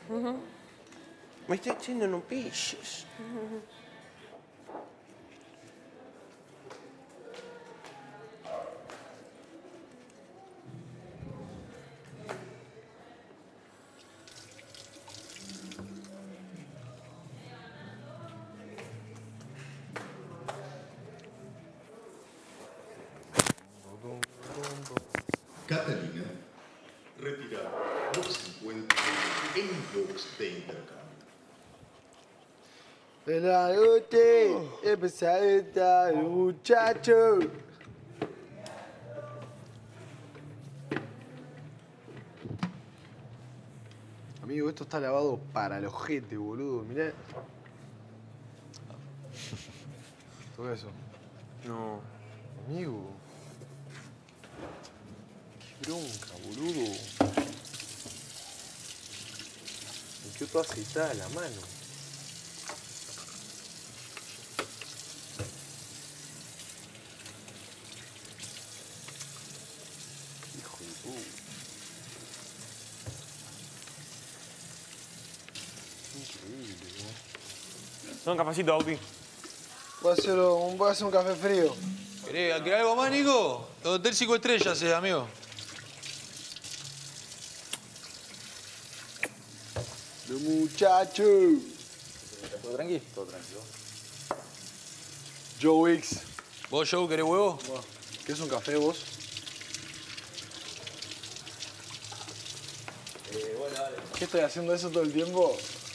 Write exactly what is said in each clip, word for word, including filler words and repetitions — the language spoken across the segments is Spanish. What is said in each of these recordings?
Uh-huh. Me estoy echando en un pillos. Uh-huh. Catalina, retirada. No se encuentra en box de intercambio. De la noche empezada el muchacho. Amigo, esto está lavado para el ojete, boludo. Mirá. Todo eso. No. Amigo. Qué bronca, boludo. Me quedó toda aceitada la mano. Hijo de puta. Increíble, ¿no? Son un cafecito, Bauti. Voy a hacer un, voy a hacer un café frío. ¿Querés, ¿Querés algo más, Nico? Hotel cinco estrellas, eh, amigo. Los muchachos. ¿Todo tranquilo? Todo tranquilo. Joe X. ¿Vos, Joe, querés huevo? ¿Querés un café vos? Eh, bueno, dale. ¿Qué estoy haciendo eso todo el tiempo?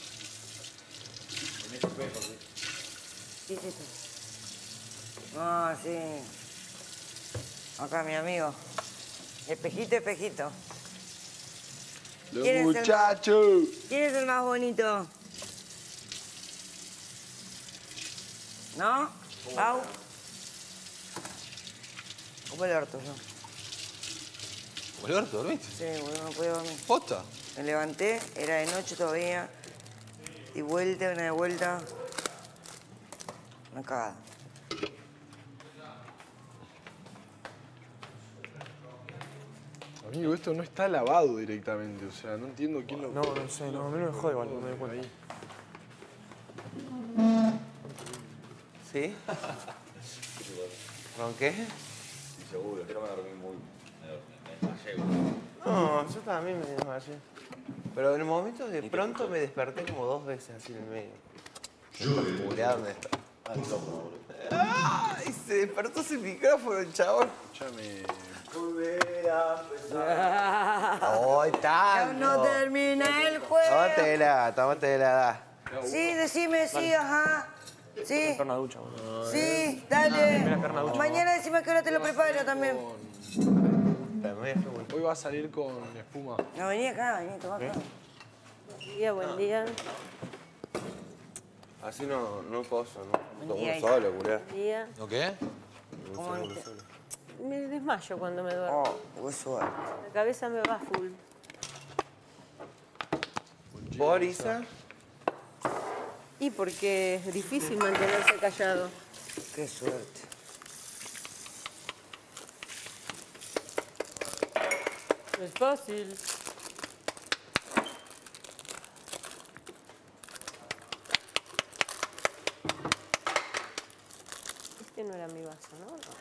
En ese espejo, sí. ¿Qué es esto? Ah, sí. Acá, mi amigo. Espejito, espejito. Los ¿Quién es el- muchachos. ¿Quién es el más bonito? ¿No? ¿Pau? Como el orto yo. ¿Como el orto, dormiste? Sí, boludo, no podía dormir. ¿Posta? Me levanté, era de noche todavía. Y vuelta, una de vuelta. Una cagada. Amigo, esto no está lavado directamente. O sea, no entiendo quién lo... No, no sé, no, a mí no me jode igual, no me doy cuenta. ¿Sí? ¿Con qué? Sí, seguro. Quiero me dormí muy... Me desmayé, boludo. No, yo también me desmayé. Pero en el momento de pronto me desperté como dos veces así en el medio. Yo me desperté. ¡Ay! Se despertó sin micrófono el chabón. Escúchame. Volver a empezar. ¡Oh, está! Aún no termina el juego. Tómatela, tómatela, da. Sí, decime, sí, ajá. Sí, Carne ducha, boludo. sí, dale. Mira, carne ducha. Mañana decime a qué hora te lo preparo también. Hoy va a salir con espuma. No, vení acá, vení, toma acá. Buen día, buen día. Así no, no coso, ¿no? Tomo día, uno hija. solo, culiá. Buen día. ¿No qué? Uno ¿Cómo solo, uno viste? solo. Me desmayo cuando me duermo. Oh, qué suerte. La cabeza me va full. ¿Vos, Isa? Y porque es difícil mantenerse callado. Qué suerte. No es fácil. Este no era mi vaso, ¿no? No.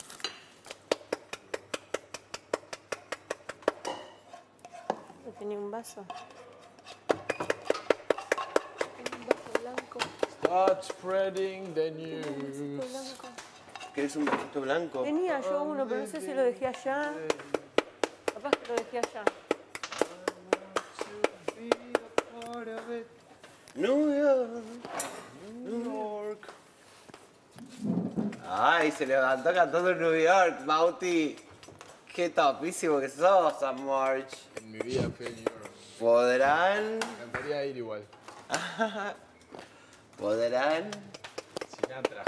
¿No tenía un vaso? Tenía un vaso blanco. Start spreading the Tenía un vasito news. blanco. ¿Querés un vasito blanco? Tenía yo uno, pero no sé si lo dejé allá. Capaz que lo dejé allá. New York, New York. Ay, se levantó cantando New York, Bauti. Qué topísimo que sos, amor. En mi vida fui a New York. ¿Podrán? Me encantaría ir igual. ¿Podrán? Sinatra.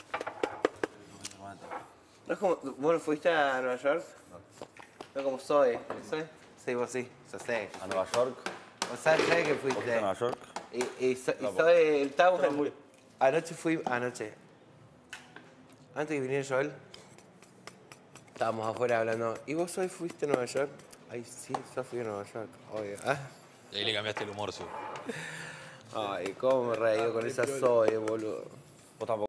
¿No es como, vos no fuiste a Nueva York? No. No como soy. ¿Soy? Sí, vos sí. Yo sé. ¿A Nueva York? Vos sabés sabés que ¿Fuiste fuiste. a Nueva York? Y, y, so- y No, soy, estábamos yo no en- fui. Anoche fui, anoche. Antes de venir Joel, estábamos afuera hablando. ¿Y vos hoy fuiste a Nueva York? Ay, sí, yo fui a Nueva York, obvio. Ah, Ahí le cambiaste el humor, su. Ay, cómo me he reído con esa Zoe, boludo. Vos tampoco.